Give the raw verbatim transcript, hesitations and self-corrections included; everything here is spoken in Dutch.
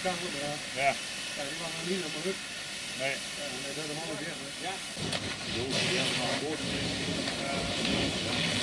kamer, maar Ja. ja, die waren nog niet op mijn hut. Nee. Ja, nee, dat is een mooie weer. Ja. Jo, die hebben nog een boord.